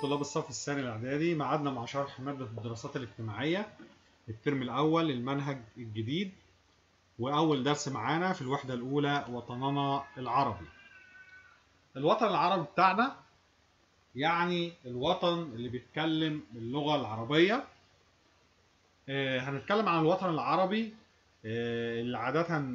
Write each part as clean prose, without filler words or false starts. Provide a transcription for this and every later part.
طلاب الصف الثاني الإعدادي، معادنا مع شرح مادة الدراسات الاجتماعية الترم الأول للمنهج الجديد، وأول درس معانا في الوحدة الأولى وطننا العربي. الوطن العربي بتاعنا يعني الوطن اللي بيتكلم اللغة العربية. هنتكلم عن الوطن العربي اللي عادة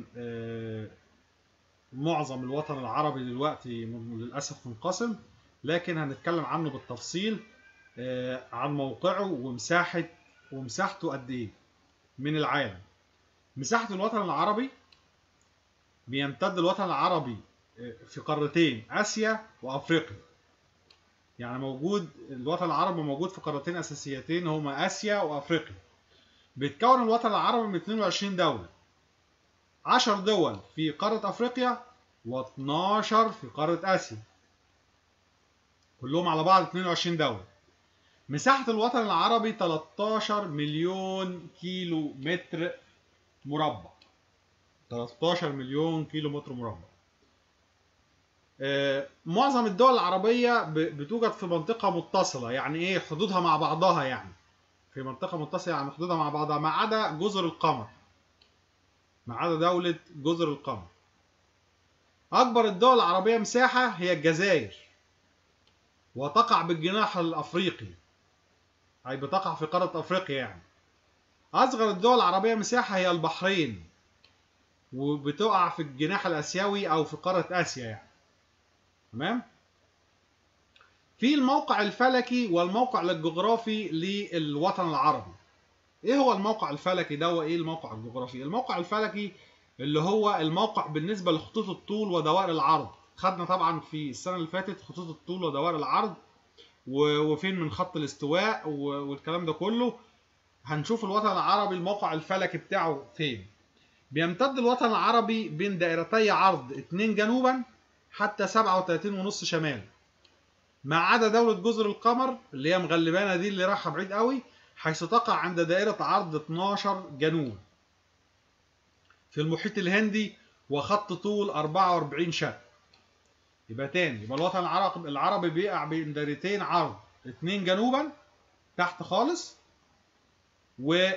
معظم الوطن العربي دلوقتي للأسف منقسم، لكن هنتكلم عنه بالتفصيل عن موقعه ومساحته قد ايه من العالم. مساحة الوطن العربي بيمتد الوطن العربي في قارتين آسيا وأفريقيا. يعني الوطن العربي موجود في قارتين أساسيتين هما آسيا وأفريقيا. بيتكون الوطن العربي من 22 دولة، 10 دول في قارة أفريقيا و12 في قارة آسيا، كلهم على بعض 22 دولة. مساحة الوطن العربي 13 مليون كيلو متر مربع. 13 مليون كيلو متر مربع. معظم الدول العربية بتوجد في منطقة متصلة، يعني ايه حدودها مع بعضها، يعني في منطقة متصلة يعني حدودها مع بعضها، ما عدا جزر القمر، ما عدا دولة جزر القمر. أكبر الدول العربية مساحة هي الجزائر، وتقع بالجناح الأفريقي، أي بتقع في قارة أفريقيا يعني. أصغر الدول العربية مساحة هي البحرين، وبتقع في الجناح الآسيوي أو في قارة آسيا يعني. تمام؟ في الموقع الفلكي والموقع الجغرافي للوطن العربي. إيه هو الموقع الفلكي ده وإيه الموقع الجغرافي؟ الموقع الفلكي اللي هو الموقع بالنسبة لخطوط الطول ودوائر العرض. خدنا طبعا في السنة اللي فاتت خطوط الطول ودوائر العرض وفين من خط الاستواء والكلام ده كله. هنشوف الوطن العربي الموقع الفلكي بتاعه فين. بيمتد الوطن العربي بين دائرتي عرض 2 جنوبا حتى 37.5 شمال، ما عدا دولة جزر القمر اللي هي مغلبانة دي اللي رايحة بعيد قوي، حيث تقع عند دائرة عرض 12 جنوب في المحيط الهندي وخط طول 44 شرق. يبقى تاني، يبقى الوطن العربي بيقع بين دائرتين عرض 2 جنوبا تحت خالص و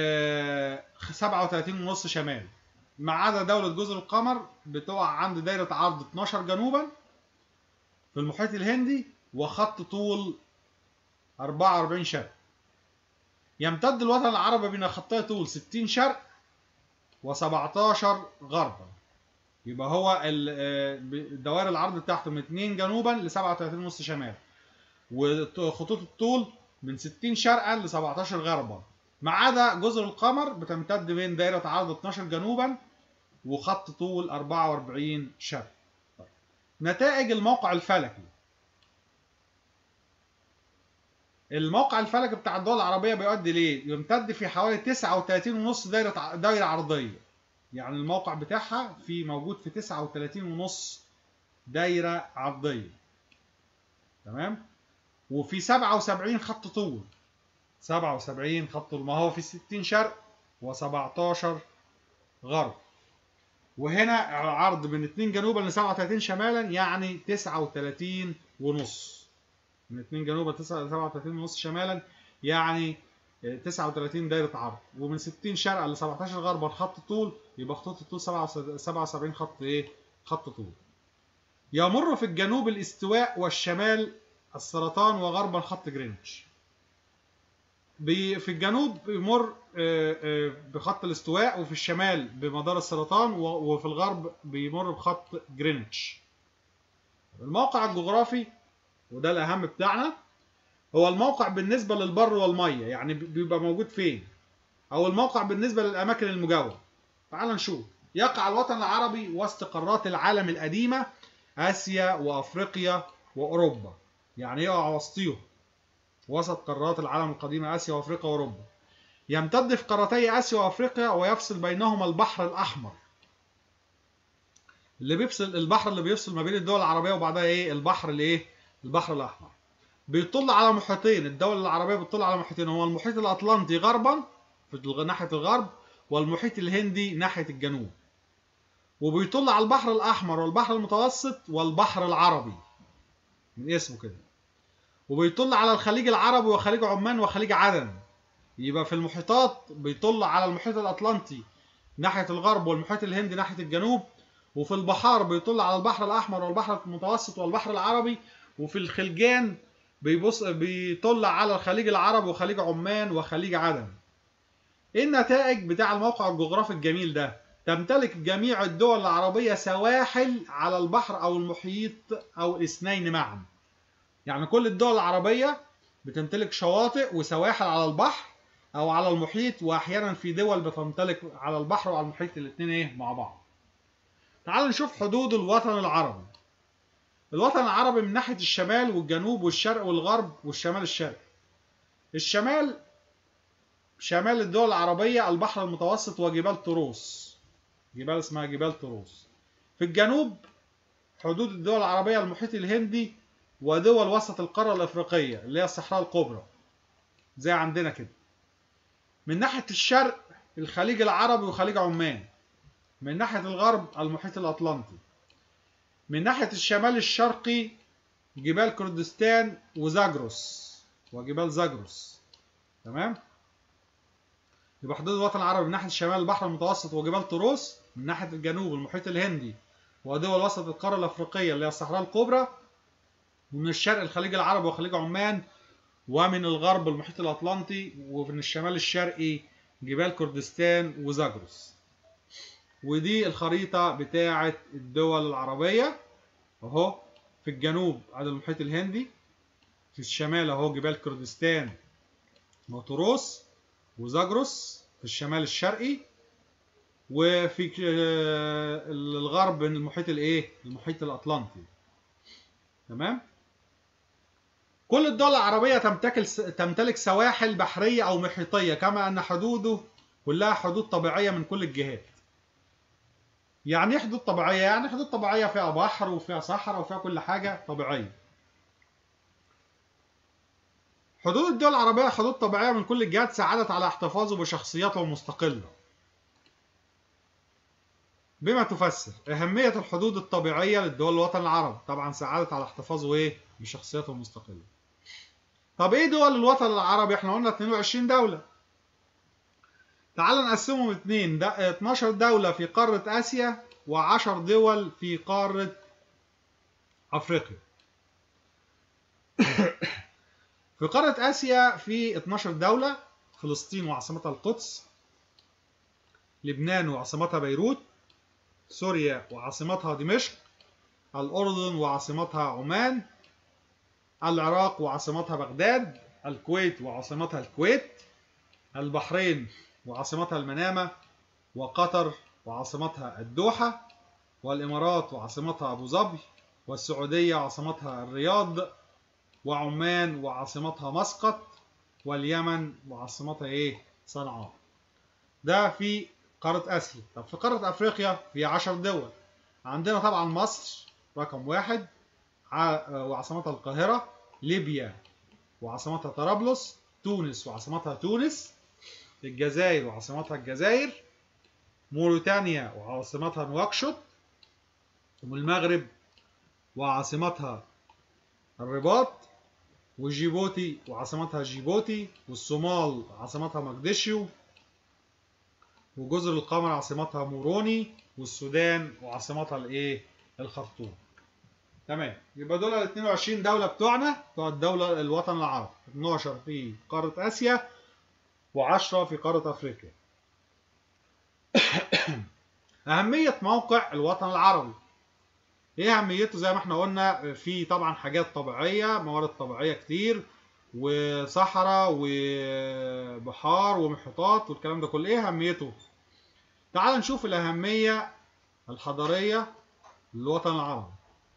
37.5 شمال، ما عدا دولة جزر القمر بتقع عند دايرة عرض 12 جنوبا في المحيط الهندي وخط طول 44 شرق. يمتد الوطن العربي بين خطي طول 60 شرق و17 غربا. يبقى هو دوائر العرض بتاعته من 2 جنوبا ل 37.5 شمال، وخطوط الطول من 60 شرقا ل 17 غربا، ما عدا جزر القمر بتمتد بين دائرة عرض 12 جنوبا وخط طول 44 شرق. نتائج الموقع الفلكي. الموقع الفلكي بتاع الدول العربية بيؤدي ليه؟ يمتد في حوالي 39.5 دايرة عرضية. يعني الموقع بتاعها موجود في 39.5 دايرة عرضية. تمام؟ وفي 77 خط طول. 77 خط طول، ما هو في 60 شرق و17 غرب. وهنا عرض من 2 جنوبا ل 37 شمالا، يعني 39 ونص. من 2 جنوبا ل 37 ونص شمالا، يعني 39 دايرة عرض. ومن 60 شرقا ل 17 غربا خط طول، يبقى خطوط الطول 77 خط ايه؟ خط طول. يمر في الجنوب الاستواء والشمال السرطان وغربا خط جرينتش. في الجنوب بيمر بخط الاستواء، وفي الشمال بمدار السرطان، وفي الغرب بيمر بخط جرينتش. الموقع الجغرافي وده الأهم بتاعنا، هو الموقع بالنسبة للبر والمية، يعني بيبقى موجود فين، أو الموقع بالنسبة للأماكن المجاورة. تعال نشوف. يقع الوطن العربي وسط قارات العالم القديمة، آسيا وأفريقيا وأوروبا. يعني يقع وسطيهم، وسط قارات العالم القديمة آسيا وأفريقيا وأوروبا. يمتد في قارتي آسيا وأفريقيا ويفصل بينهما البحر الأحمر. البحر اللي بيفصل ما بين الدول العربية وبعدها ايه؟ البحر الأحمر. بيطل على محيطين. الدول العربية بتطل على محيطين، هو المحيط الأطلنطي غربا في ناحية الغرب، والمحيط الهندي ناحية الجنوب. وبيطل على البحر الأحمر والبحر المتوسط والبحر العربي من اسمه كده. وبيطل على الخليج العربي وخليج عمان وخليج عدن. يبقى في المحيطات بيطل على المحيط الأطلنطي ناحية الغرب والمحيط الهندي ناحية الجنوب، وفي البحار بيطل على البحر الأحمر والبحر المتوسط والبحر العربي، وفي الخليجان بيطل على الخليج العربي وخليج عمان وخليج عدن. ايه النتائج بتاع الموقع الجغرافي الجميل ده؟ تمتلك جميع الدول العربية سواحل على البحر أو المحيط أو الاثنين معا. يعني كل الدول العربية بتمتلك شواطئ وسواحل على البحر أو على المحيط، وأحيانا في دول بتمتلك على البحر وعلى المحيط الاثنين إيه مع بعض. تعالوا نشوف حدود الوطن العربي. الوطن العربي من ناحية الشمال والجنوب والشرق والغرب والشمال الشرقي. الشمال شمال الدول العربية البحر المتوسط وجبال طروس، جبال اسمها جبال طروس. في الجنوب حدود الدول العربية المحيط الهندي ودول وسط القارة الأفريقية اللي هي الصحراء الكبرى زي عندنا كده. من ناحية الشرق الخليج العربي وخليج عمان. من ناحية الغرب المحيط الأطلنطي. من ناحية الشمال الشرقي جبال كردستان وزاجروس وجبال زاجروس. تمام؟ يبقى حدود الوطن العربي من ناحية الشمال البحر المتوسط وجبال طروس، من ناحية الجنوب المحيط الهندي ودول وسط القارة الأفريقية اللي هي الصحراء الكبرى، ومن الشرق الخليج العربي وخليج عمان، ومن الغرب المحيط الأطلنطي، ومن الشمال الشرقي جبال كردستان وزاجروس. ودي الخريطة بتاعة الدول العربية اهو. في الجنوب على المحيط الهندي، في الشمال اهو جبال كردستان وطروس وزاجروس في الشمال الشرقي، وفي الغرب من المحيط الايه؟ المحيط الأطلنطي. تمام؟ كل الدول العربية تمتلك سواحل بحرية أو محيطية، كما أن حدوده كلها حدود طبيعية من كل الجهات. يعني ايه حدود طبيعية؟ يعني حدود طبيعية فيها بحر وفيها صحراء وفيها كل حاجة طبيعية. حدود الدول العربية حدود طبيعية من كل الجهات ساعدت على احتفاظه بشخصيته المستقلة. بما تفسر أهمية الحدود الطبيعية للدول الوطن العربي، طبعا ساعدت على احتفاظه ايه؟ بشخصيته المستقلة. طب ايه دول الوطن العربي؟ احنا قلنا 22 دولة. تعال نقسمهم اتنين، 12 دولة في قارة آسيا و10 دول في قارة أفريقيا. في قارة آسيا في 12 دولة: فلسطين وعاصمتها القدس، لبنان وعاصمتها بيروت، سوريا وعاصمتها دمشق، الأردن وعاصمتها عمان، العراق وعاصمتها بغداد، الكويت وعاصمتها الكويت، البحرين وعاصمتها المنامة، وقطر وعاصمتها الدوحة، والإمارات وعاصمتها أبو ظبي، والسعودية وعاصمتها الرياض، وعمان وعاصمتها مسقط، واليمن وعاصمتها ايه؟ صنعاء. ده في قارة آسيا. طب في قارة أفريقيا في 10 دول. عندنا طبعا مصر رقم 1 وعاصمتها القاهرة، ليبيا وعاصمتها طرابلس، تونس وعاصمتها تونس، الجزائر وعاصمتها الجزائر، موريتانيا وعاصمتها نواكشوط، والمغرب وعاصمتها الرباط، وجيبوتي وعاصمتها جيبوتي، والصومال عاصمتها مقدشيو، وجزر القمر عاصمتها موروني، والسودان وعاصمتها الايه؟ الخرطوم. تمام. يبقى دول ال 22 دولة بتوعنا بتوع الدولة الوطن العربي، 12 في قارة آسيا و10 في قارة أفريقيا. أهمية موقع الوطن العربي. ايه اهميته؟ زي ما احنا قلنا، في طبعا حاجات طبيعيه، موارد طبيعيه كتير، وصحراء وبحار ومحيطات والكلام ده كله. ايه اهميته؟ تعال نشوف الاهميه الحضاريه للوطن العربي.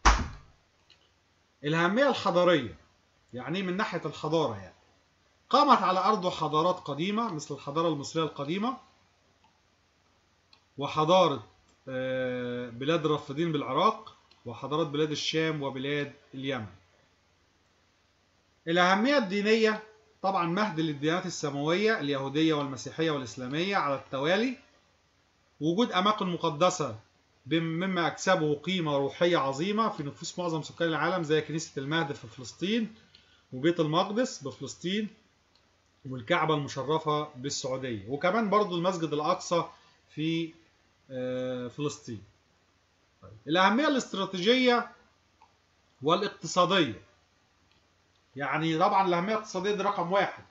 الاهميه الحضاريه يعني من ناحيه الحضاره، يعني قامت على ارضه حضارات قديمه مثل الحضاره المصريه القديمه، وحضاره بلاد الرافدين بالعراق، وحضارات بلاد الشام وبلاد اليمن. الأهمية الدينية طبعا مهد للديانات السماوية اليهودية والمسيحية والإسلامية على التوالي. وجود أماكن مقدسة مما أكسبه قيمة روحية عظيمة في نفوس معظم سكان العالم زي كنيسة المهد في فلسطين، وبيت المقدس بفلسطين، والكعبة المشرفة بالسعودية، وكمان برضو المسجد الأقصى في فلسطين. الأهمية الاستراتيجية والاقتصادية، يعني طبعا الأهمية الاقتصادية دي رقم واحد.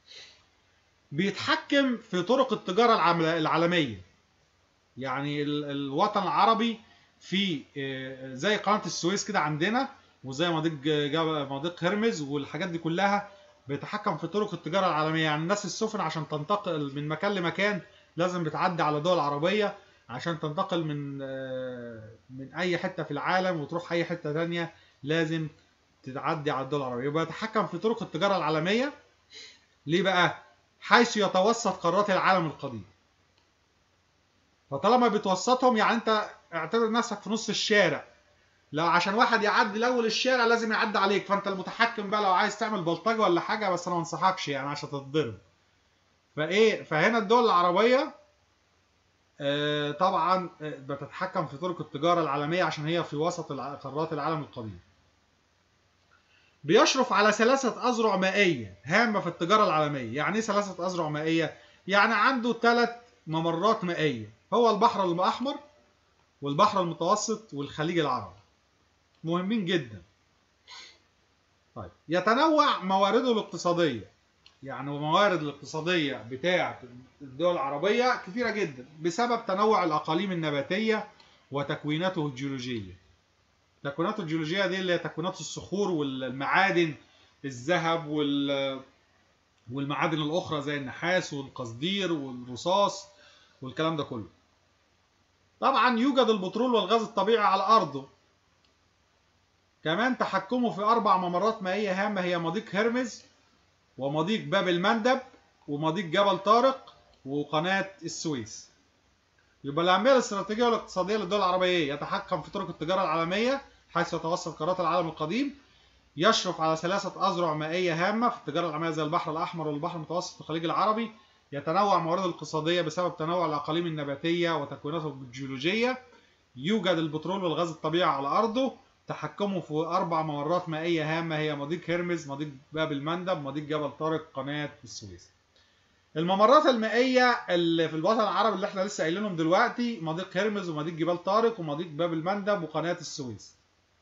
بيتحكم في طرق التجارة العالمية، يعني الوطن العربي في زي قناة السويس كده عندنا، وزي مضيق هرمز والحاجات دي كلها بيتحكم في طرق التجارة العالمية. يعني الناس السفن عشان تنتقل من مكان لمكان لازم بتعدي على دول عربية عشان تنتقل من أي حتة في العالم وتروح أي حتة تانية، لازم تعدي على الدول العربية. يبقى يتحكم في طرق التجارة العالمية. ليه بقى؟ حيث يتوسط قارات العالم القديم. فطالما بتوسطهم يعني انت اعتبر نفسك في نص الشارع، لو عشان واحد يعدي لاول الشارع لازم يعدي عليك، فانت المتحكم بقى لو عايز تعمل بلطجه ولا حاجه، بس انا ما انصحكش يعني عشان تتضرب. فهنا الدول العربيه طبعا بتتحكم في طرق التجاره العالميه عشان هي في وسط قارات العالم القديم. بيشرف على 3 أذرع مائية هامة في التجارة العالمية. يعني ايه 3 أذرع مائية؟ يعني عنده 3 ممرات مائية، هو البحر الأحمر والبحر المتوسط والخليج العربي، مهمين جدا. طيب، يتنوع موارده الاقتصادية، يعني الموارد الاقتصادية بتاعة الدول العربية كثيرة جدا بسبب تنوع الأقاليم النباتية وتكويناته الجيولوجية. تكويناته الجيولوجية دي اللي هي تكوينات الصخور والمعادن، الذهب والمعادن الأخرى زي النحاس والقصدير والرصاص والكلام ده كله. طبعا يوجد البترول والغاز الطبيعي على أرضه. كمان تحكمه في 4 ممرات مائية هامة، هي مضيق هرمز ومضيق باب المندب ومضيق جبل طارق وقناة السويس. يبقى الأهمية الاستراتيجية والاقتصادية للدول العربية: يتحكم في طرق التجارة العالمية حيث يتوسط قارات العالم القديم، يشرف على 3 أذرع مائية هامة في التجارة العالمية زي البحر الأحمر والبحر المتوسط والخليج العربي، يتنوع موارده الاقتصادية بسبب تنوع الأقاليم النباتية وتكويناته الجيولوجية، يوجد البترول والغاز الطبيعي على أرضه، تحكمه في 4 ممرات مائية هامة، هي مضيق هرمز، مضيق باب المندب، مضيق جبل طارق، قناة السويس. الممرات المائية اللي في الوطن العربي اللي احنا لسه قايلينهم دلوقتي: مضيق هرمز ومضيق جبال طارق ومضيق باب المندب وقناة السويس.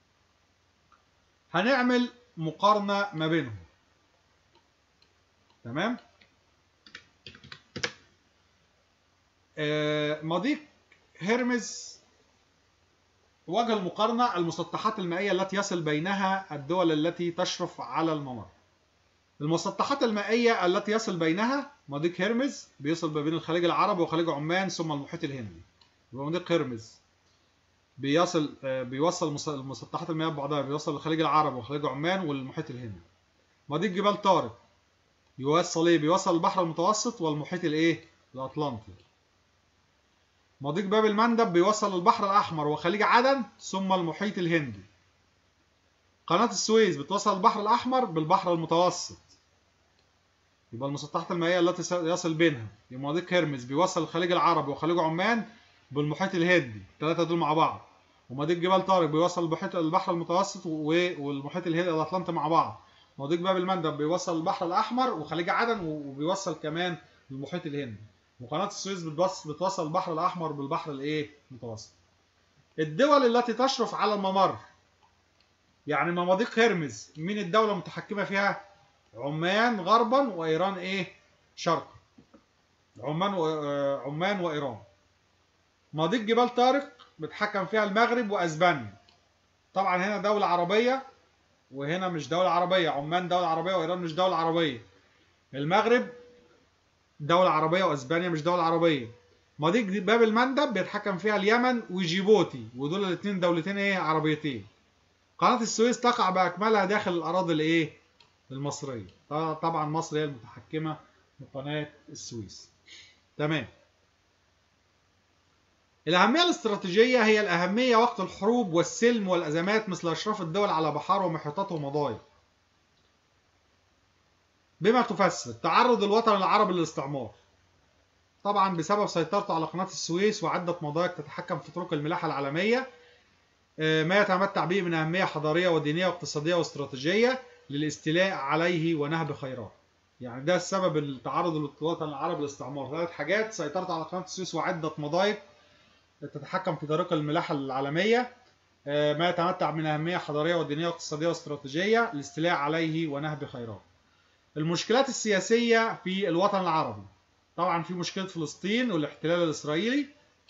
هنعمل مقارنة ما بينهم. تمام؟ مضيق هرمز وجه المقارنة: المسطحات المائية التي يصل بينها الدول التي تشرف على الممر. المسطحات المائية التي يصل بينها: مضيق هرمز بيصل ما بين الخليج العربي وخليج عمان ثم المحيط الهندي. يبقى مضيق هرمز بيوصل المسطحات المائية ببعضها، بيوصل الخليج العربي وخليج عمان والمحيط الهندي. مضيق جبال طارق يوصل ايه؟ بيوصل البحر المتوسط والمحيط الايه؟ الاطلنطي. مضيق باب المندب بيوصل البحر الاحمر وخليج عدن ثم المحيط الهندي. قناة السويس بتوصل البحر الاحمر بالبحر المتوسط. يبقى المسطحات المائية التي يصل بينها: يبقى مضيق هرمز بيوصل الخليج العربي وخليج عمان بالمحيط الهندي، الثلاثة دول مع بعض. ومضيق جبال طارق بيوصل البحر المتوسط والمحيط الهندي الاطلنطي مع بعض. مضيق باب المندب بيوصل البحر الاحمر وخليج عدن وبيوصل كمان المحيط الهندي. وقناة السويس بتوصل البحر الاحمر بالبحر الايه؟ المتوسط. الدول التي تشرف على الممر، يعني مضيق هرمز مين الدولة المتحكمة فيها؟ عمان غربا وايران ايه؟ شرقا. عمان وايران. مضيق جبال طارق بتحكم فيها المغرب واسبانيا. طبعا هنا دولة عربية وهنا مش دولة عربية، عمان دولة عربية وايران مش دولة عربية. المغرب دولة عربية واسبانيا مش دولة عربية. مضيق باب المندب بيتحكم فيها اليمن وجيبوتي، ودول الاثنين دولتين ايه؟ عربيتين. قناة السويس تقع باكملها داخل الاراضي الايه؟ المصرية. طبعا مصر هي المتحكمة في قناة السويس. تمام. الأهمية الاستراتيجية هي الأهمية وقت الحروب والسلم والأزمات مثل إشراف الدول على بحار ومحيطات ومضايق. بما تفسر تعرض الوطن العربي للاستعمار، طبعا بسبب سيطرته على قناة السويس وعدة مضايق تتحكم في طرق الملاحة العالمية، ما يتمتع به من أهمية حضارية ودينية واقتصادية واستراتيجية. للاستيلاء عليه ونهب خيراته. يعني ده السبب التعرض للوطن العربي للاستعمار، 3 حاجات: سيطرة على قناة السويس وعدة مضايق تتحكم في طريق الملاحة العالمية، ما يتمتع من أهمية حضارية ودينية واقتصادية واستراتيجية، الاستيلاء عليه ونهب خيراته. المشكلات السياسية في الوطن العربي، طبعا في مشكلة فلسطين والاحتلال الإسرائيلي،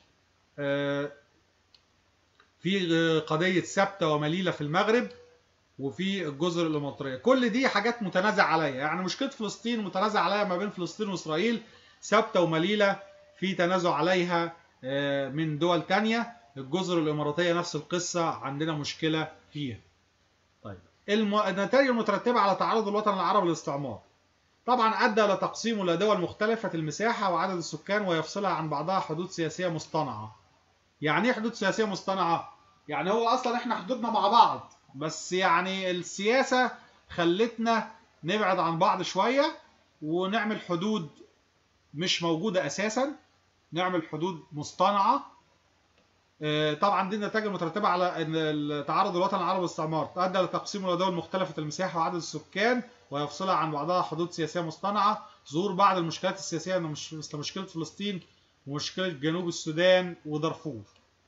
في قضية سبتة ومليلة في المغرب، وفي الجزر الإماراتية. كل دي حاجات متنازع عليها. يعني مشكلة فلسطين متنازع عليها ما بين فلسطين وإسرائيل، سبتة ومليلة في تنازع عليها من دول تانية. الجزر الإماراتية نفس القصة، عندنا مشكلة فيها. طيب النتائج المترتبة على تعرض الوطن العربي للاستعمار، طبعا أدى إلى تقسيمه إلى دول مختلفة المساحة وعدد السكان ويفصلها عن بعضها حدود سياسية مصطنعة. يعني إيه حدود سياسية مصطنعة؟ يعني هو أصلا إحنا حدودنا مع بعض، بس يعني السياسة خلتنا نبعد عن بعض شوية ونعمل حدود مش موجودة أساسا، نعمل حدود مصطنعة. طبعا دي النتائج المترتبة على تعرض الوطن العربي للاستعمار، أدى لتقسيمه إلى دول مختلفة المساحة وعدد السكان ويفصلها عن بعضها حدود سياسية مصطنعة. ظهور بعض المشكلات السياسية مثل مشكلة فلسطين ومشكلة جنوب السودان ودارفور.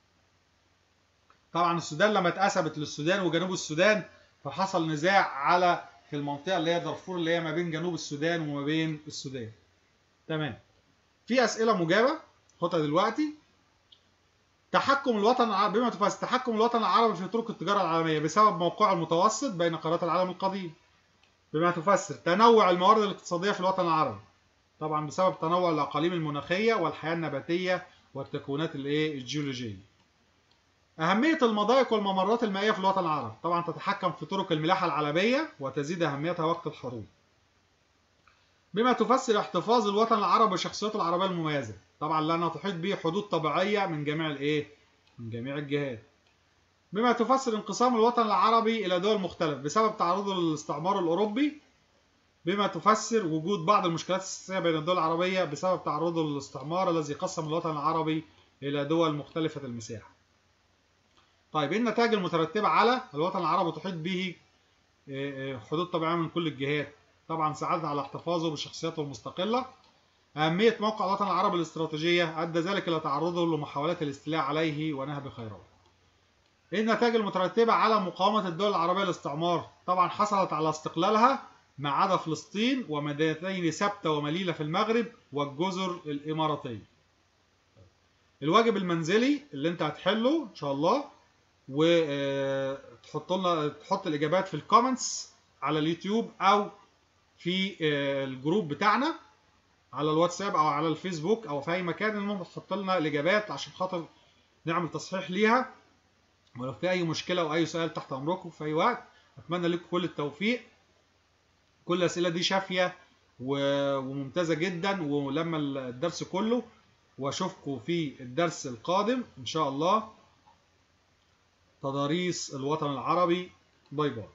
طبعا السودان لما اتقسمت للسودان وجنوب السودان فحصل نزاع على في المنطقة اللي هي دارفور، اللي هي ما بين جنوب السودان وما بين السودان. تمام. في أسئلة مجابة خدها دلوقتي. تحكم الوطن العربي، بما تفسر تحكم الوطن العربي في طرق التجارة العالمية بسبب موقعه المتوسط بين قارات العالم القديم. بما تفسر تنوع الموارد الاقتصادية في الوطن العربي، طبعا بسبب تنوع الأقاليم المناخية والحياة النباتية والتكوينات الجيولوجية. أهمية المضايق والممرات المائية في الوطن العربي، طبعا تتحكم في طرق الملاحة العالمية وتزيد أهميتها وقت الحروب. بما تفسر احتفاظ الوطن العربي بشخصيته العربية المميزة، طبعا لأنها تحيط به حدود طبيعية من جميع من جميع الجهات. بما تفسر انقسام الوطن العربي إلى دول مختلفة بسبب تعرضه للاستعمار الأوروبي. بما تفسر وجود بعض المشكلات السياسية بين الدول العربية بسبب تعرضه للاستعمار الذي قسم الوطن العربي إلى دول مختلفة المساحة. طيب ايه النتائج المترتبة على الوطن العربي تحيط به حدود طبيعية من كل الجهات؟ طبعا ساعدنا على احتفاظه بشخصيته المستقلة. أهمية موقع الوطن العربي الاستراتيجية، أدى ذلك إلى تعرضه لمحاولات الاستيلاء عليه ونهب خيراته. ايه النتائج المترتبة على مقاومة الدول العربية للاستعمار؟ طبعا حصلت على استقلالها ما عدا فلسطين ومدينتين سبتة ومليلة في المغرب والجزر الإماراتية. الواجب المنزلي اللي انت هتحله ان شاء الله، تحط الاجابات في الكومنتس على اليوتيوب او في الجروب بتاعنا على الواتساب او على الفيسبوك او في اي مكان. المهم تحط لنا الاجابات عشان خاطر نعمل تصحيح ليها، ولو في اي مشكله او اي سؤال تحت امركم في اي وقت. اتمنى لكم كل التوفيق. كل الاسئله دي شافيه وممتازه جدا، ولما الدرس كله، واشوفكم في الدرس القادم ان شاء الله. تضاريس الوطن العربي. باي باي.